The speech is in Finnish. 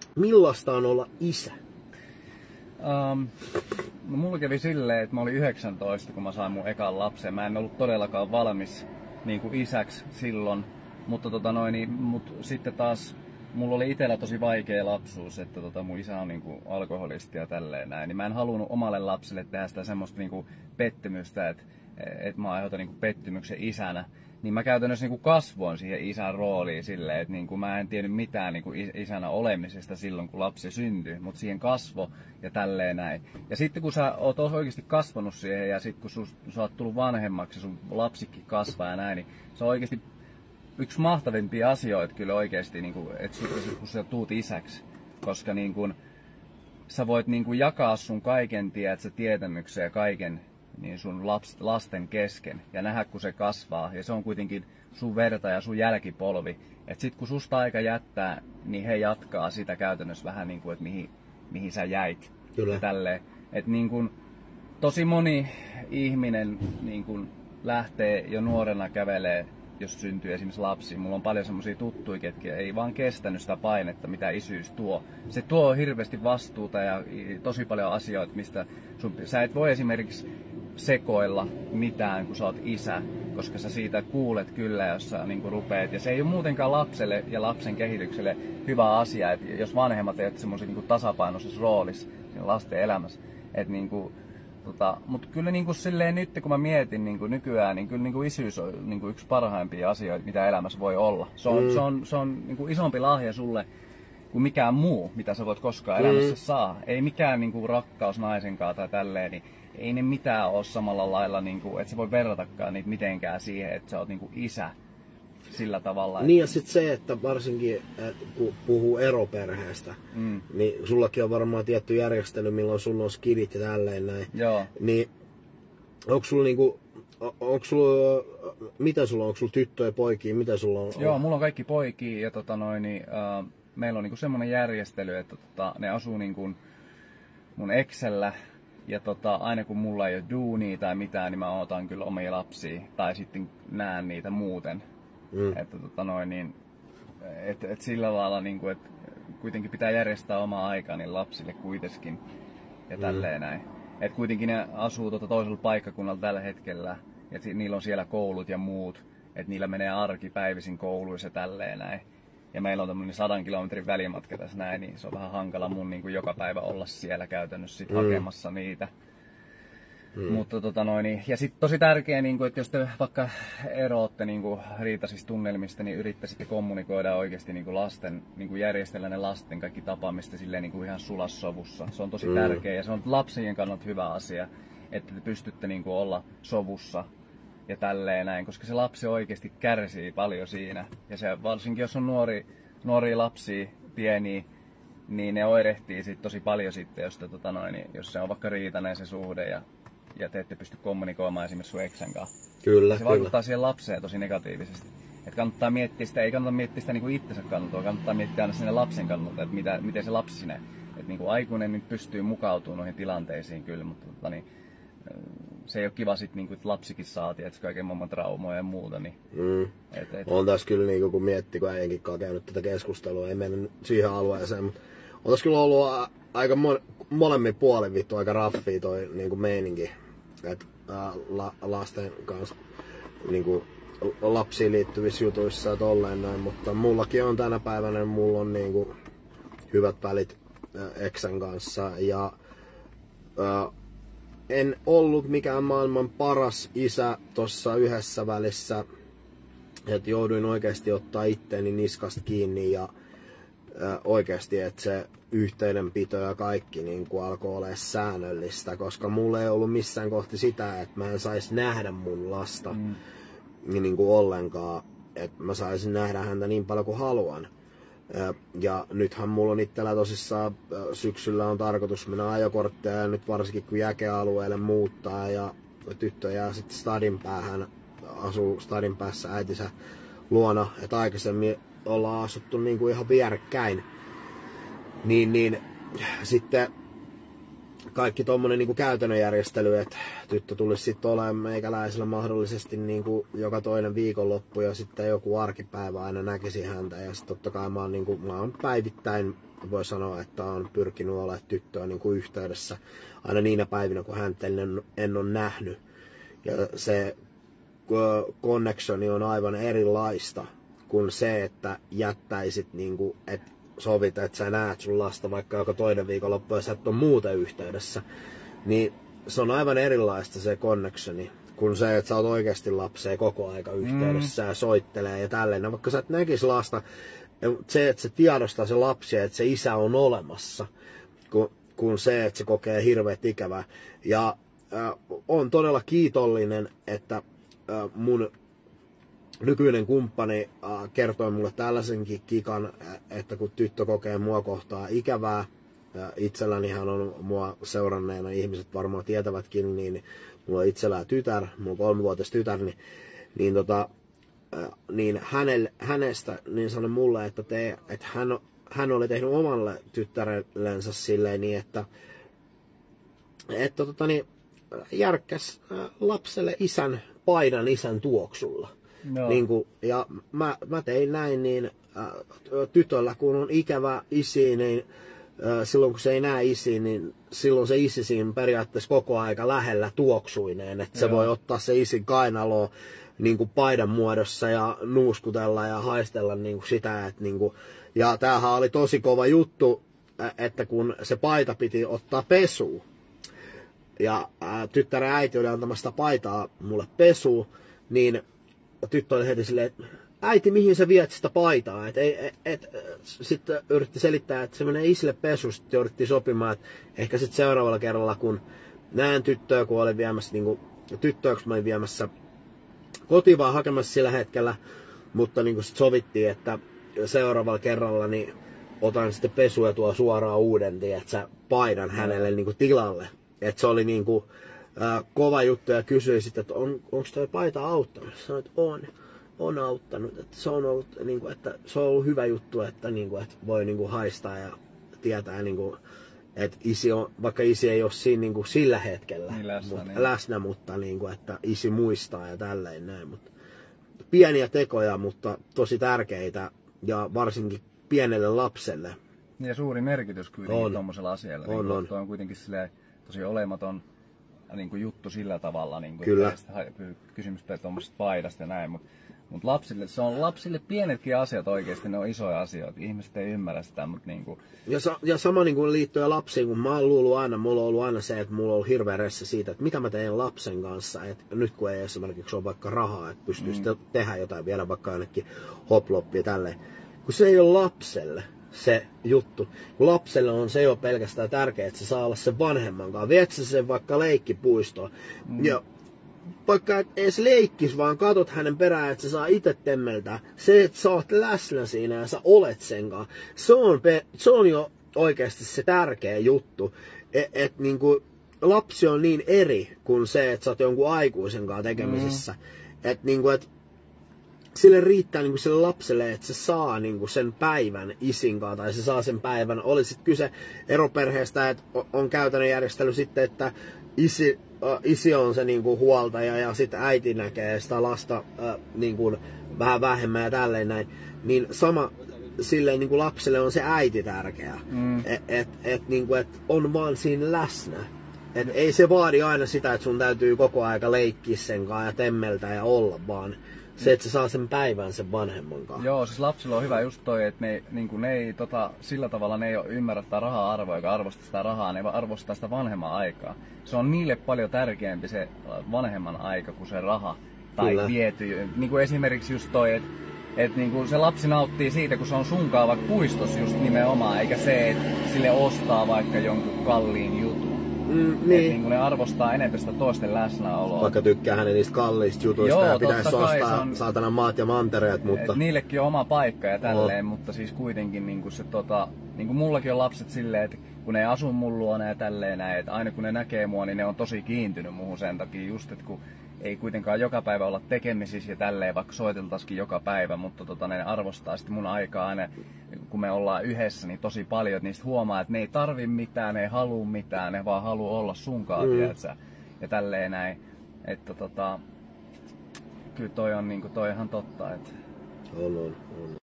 Millaista on olla isä? No mulla kävi silleen, että mä olin 19, kun mä sain mun ekan lapsen. Mä en ollut todellakaan valmis niin kuin isäksi silloin, mutta mut sitten taas mulla oli itsellä tosi vaikea lapsuus, että mun isä on niin kuin alkoholisti ja tälleen näin. Niin mä en halunnut omalle lapselle tehdä sitä semmoista niin kuin pettymystä, että mä aiheutan niin kuin pettymyksen isänä. Niin mä käytännössä niin kuin kasvoin siihen isän rooliin silleen, että niin kuin mä en tiennyt mitään niin kuin isänä olemisesta silloin, kun lapsi syntyi, mutta siihen kasvo ja tälleen näin. Ja sitten kun sä oot oikeasti kasvanut siihen ja sitten kun sä oot tullut vanhemmaksi ja sun lapsikin kasvaa ja näin, niin se on oikeasti yksi mahtavimpia asioita kyllä oikeasti, niin kuin, että kun sä tuut isäksi. Koska niin kuin, sä voit niin kuin jakaa sun kaiken tietämyksen ja kaiken niin sun lasten kesken ja nähdä kun se kasvaa ja se on kuitenkin sun verta ja sun jälkipolvi. Et sit kun susta aika jättää, niin he jatkaa sitä käytännössä vähän niin kuin, että mihin sä jäit. Kyllä. Tälleen. Et niin kuin, tosi moni ihminen niin kuin lähtee jo nuorena kävelee, jos syntyy esimerkiksi lapsi. Mulla on paljon semmosia tuttuja, ketkä ei vaan kestänyt sitä painetta, mitä isyys tuo. Se tuo hirveästi vastuuta ja tosi paljon asioita, mistä sä et voi esimerkiksi sekoilla mitään, kun sä oot isä, koska sä siitä kuulet kyllä, jos sä niin rupeat. Ja se ei ole muutenkaan lapselle ja lapsen kehitykselle hyvä asia, että jos vanhemmat eivät semmoisen niin tasapainoisessa roolissa siinä lasten elämässä. Mutta kyllä niin kuin silleen nyt, kun mä mietin niin kuin nykyään, niin kyllä niin kuin isyys on niin kuin yksi parhaimpia asioita, mitä elämässä voi olla. Se on niin kuin isompi lahja sulle kuin mikään muu, mitä sä voit koskaan elämässä saa. Ei mikään niin kuin rakkaus naisenkaan tai tälleen, niin ei ne mitään ole samalla lailla, niin kuin, että sä voi verratakaan niitä mitenkään siihen, että sä oot niin kuin isä sillä tavalla. Niin ja sitten se, että varsinkin kun puhuu eroperheestä, niin sullakin on varmaan tietty järjestely, milloin sulla on skidit ja tälleen näin. Joo. Niin onko sulla niinku, mitä sulla on? Onko sulla tyttöjä ja poikia? Mitä sulla on? Joo, mulla on kaikki poikia ja meillä on niinku semmoinen järjestely, että ne asuu niinku mun eksellä. Ja aina kun mulla ei ole duunia tai mitään, niin mä otan kyllä omia lapsia tai sitten näen niitä muuten. Että sillä lailla, niin kuin, että kuitenkin pitää järjestää omaa aikaa niin lapsille kuitenkin ja tälleen näin. Että kuitenkin ne asuu toisella paikkakunnalla tällä hetkellä ja niillä on siellä koulut ja muut. Että niillä menee arki päivisin kouluissa ja tälleen näin. Ja meillä on tämmöinen 100 kilometrin välimatka tässä näin, niin se on vähän hankala mun niin kuin joka päivä olla siellä käytännössä sit hakemassa niitä. Mutta ja sitten tosi tärkeää, niin kuin, että jos te vaikka eroatte niin riitaisista tunnelmista, niin yrittäisitte kommunikoida oikeasti niin kuin lasten, niin kuin järjestellä ne lasten kaikki tapaamista silleen niin kuin ihan sulassovussa. Se on tosi tärkeää ja se on lapsien kannalta hyvä asia, että te pystytte niin kuin olla sovussa ja tälleen näin, koska se lapsi oikeasti kärsii paljon siinä. Ja se, varsinkin jos on nuoria lapsia, pieniä, niin ne oirehtii sit tosi paljon sitten, jos se on vaikka riitainen se suhde ja te ette pysty kommunikoimaan esimerkiksi sun eksän kanssa. Kyllä, se vaikuttaa siihen lapseen tosi negatiivisesti. Et kannattaa miettiä sitä, ei kannata miettiä sitä niinku itsensä kannalta, kannattaa miettiä aina sinne lapsen kannalta, että miten se lapsi sinne. Et niinku aikuinen nyt pystyy mukautumaan noihin tilanteisiin kyllä, mutta se ei ole kiva sit, niinku, että lapsikin saa kaiken maailman traumoja ja muuta. Niin, on tässä kyllä, niinku, kun miettii, kun äijänkin käynyt tätä keskustelua, ei mennä siihen alueeseen, mutta on tässä kyllä ollut aika molemmin puolin vittu aika raffia toi niinku meininki, että lasten kanssa niinku lapsiin liittyvissä jutuissa ja tolleen näin, mutta mullakin on tänä päivänä, mulla on niinku hyvät välit eksän kanssa ja en ollut mikään maailman paras isä tossa yhdessä välissä, että jouduin oikeasti ottaa itteeni niskasta kiinni ja oikeasti, että se yhteydenpito ja kaikki niin alkoi olla säännöllistä, koska mulla ei ollut missään kohti sitä, että mä en saisi nähdä mun lasta niin kuin ollenkaan, että mä saisin nähdä häntä niin paljon kuin haluan. Ja nythän mulla on itsellä tosissaan syksyllä on tarkoitus mennä ajokortteja ja nyt varsinkin kun jäkealueelle muuttaa ja tyttö jää sitten stadin päähän, asuu stadin päässä äitinsä luona, että aikaisemmin ollaan asuttu niin kuin ihan vierekkäin. Niin sitten kaikki tommonen niin kuin käytännön järjestely, että tyttö tulisi sitten olemaan meikäläisellä mahdollisesti niin kuin joka toinen viikonloppu ja sitten joku arkipäivä aina näkisi häntä. Ja sitten totta kai mä oon päivittäin voi sanoa, että on pyrkinyt olemaan tyttöön niin kuin yhteydessä aina niinä päivinä, kun häntä en ole nähnyt. Ja se connectioni on aivan erilaista kuin se, että jättäisit, niin kuin, että sovit, että sä näet sun lasta vaikka joka toinen viikonloppu ja sä et ole muuten yhteydessä. Niin se on aivan erilaista se connectioni kuin se, että sä oot oikeasti lapseen koko aika yhteydessä ja soittelee ja tälleen. Vaikka sä et näkis lasta, se, että se tiedostaa se lapsi, että se isä on olemassa, kun se, että se kokee hirveät ikävää. Ja on todella kiitollinen, että mun nykyinen kumppani kertoi mulle tällaisenkin kikan, että kun tyttö kokee mua kohtaa ikävää, itsellänihän on mua seuranneena, ihmiset varmaan tietävätkin, niin mulla on itsellään tytär, mulla on 3-vuotias tytär, niin hänestä niin sanoi mulle, että hän oli tehnyt omalle tyttärellensä silleen niin, että järkkäs lapselle paidan isän tuoksulla. No. Niin kuin, ja mä tein näin, niin tytöllä kun on ikävä isi, niin silloin kun se ei näe isiä, niin silloin se isi siinä periaatteessa koko aika lähellä tuoksuineen. Että se voi ottaa se isin kainaloon niin kuin paidan muodossa ja nuuskutella ja haistella niin kuin sitä. Että niin kuin, ja tämähän oli tosi kova juttu, että kun se paita piti ottaa pesuun. Ja tyttären äiti oli antamassa paitaa mulle pesuun, niin tyttö oli heti silleen, että äiti, mihin sä viet sitä paitaa? Sitten yritti selittää, että se menee isille pesuun, sitten jouduttiin sopimaan, että ehkä sitten seuraavalla kerralla, kun näen tyttöä, kun olin viemässä, niin tyttöä, kun mä olin viemässä kotiin vaan hakemassa sillä hetkellä, mutta niin sitten sovittiin, että seuraavalla kerralla niin otan sitten pesua ja tuo suoraan uuden, tiedätkö, paidan hänelle niin tilalle. Että se oli niin kuin, kova juttu ja kysyi sitten, että onko toi paita auttanut? Sanoin, että on auttanut. Että se on ollut, niin kuin, että se on ollut hyvä juttu, että, niin kuin, että voi niin kuin haistaa ja tietää, niin kuin, että vaikka isi ei ole siinä niin kuin sillä hetkellä niin läsnä, mutta niin kuin, että isi muistaa ja tälleen näin. Mutta pieniä tekoja, mutta tosi tärkeitä ja varsinkin pienelle lapselle. Ja suuri merkitys kuitenkin tuommoisella asialla. On. Tuo on kuitenkin tosi olematon niin kuin juttu sillä tavalla, niin kuin, kyllä. Kysymys tuommoisesta paidasta ja näin, mutta lapsille, se on lapsille pienetkin asiat oikeasti, ne on isoja asioita, ihmiset ei ymmärrä sitä, mutta niin kuin... Ja sama niin kuin liittyen lapsiin, kun mä oon luullut aina, mulla on ollut aina se, että mulla on ollut hirveä ressa siitä, että mitä mä teen lapsen kanssa, että nyt kun ei esimerkiksi ole vaikka rahaa, että pystyisi tehdä jotain, vielä vaikka ainakin hoploppi ja tälleen, kun se ei ole lapselle se juttu. Kun lapselle on se jo pelkästään tärkeää, että se saa olla sen vanhemman kanssa. Viet sä sen vaikka leikkipuistoon. Ja vaikka et edes leikkis, vaan katot hänen perään, että se saa itse temmeltää. Se, että sä oot läsnä siinä ja sä olet sen kanssa. Se on jo oikeasti se tärkeä juttu. Niinku, lapsi on niin eri kuin se, että sä oot jonkun aikuisen kanssa tekemisissä. Niinku, sille riittää niinku sille lapselle, että se saa niinku sen päivän isin kanssa, tai se saa sen päivän. Oli sitten kyse eroperheestä, että on käytännön järjestely sitten, että isi on se niinku huoltaja ja sitten äiti näkee sitä lasta niinku vähän vähemmän ja tälleen näin. Niin sama silleen niinku lapselle on se äiti tärkeä. Niinku, et on vaan siinä läsnä. Et ei se vaadi aina sitä, että sun täytyy koko aika leikkiä sen kanssa ja temmeltää ja olla, vaan se, että se saa sen päivän sen vanhemman kanssa. Joo, siis lapsilla on hyvä just toi, että ne ei sillä tavalla ne ei ymmärrä sitä raha-arvoa, eikä arvosta sitä rahaa, ne arvostaa sitä vanhemman aikaa. Se on niille paljon tärkeämpi se vanhemman aika kuin se raha tai viety. Niin kuin esimerkiksi just toi, että niin se lapsi nauttii siitä, kun se on sunkaan vaikka puistossa just nimenomaan, eikä se, että sille ostaa vaikka jonkun kalliin jutun. Niin ne arvostaa enemmän sitä toisten läsnäoloa. Vaikka tykkää hänen niistä kalliista jutuista ja pitäisi ostaa saatana maat ja mantereet, mutta... Niillekin on oma paikka ja tälleen, mutta siis kuitenkin niinku se niinku mullakin on lapset silleen, että kun ne asu mun luona ja tälleen näin, että aina kun ne näkee mua, niin ne on tosi kiintynyt muuhun sen takia just, että kun ei kuitenkaan joka päivä olla tekemisissä ja tälleen, vaikka soiteltaisikin joka päivä, mutta ne arvostaa sitten mun aikaa aina, kun me ollaan yhdessä, niin tosi paljon, että niistä huomaa, että ne ei tarvi mitään, ne ei halua mitään, ne vaan haluaa olla sunkaan, tiedätkö, ja tälleen näin, että kyllä toi on ihan totta, että... On.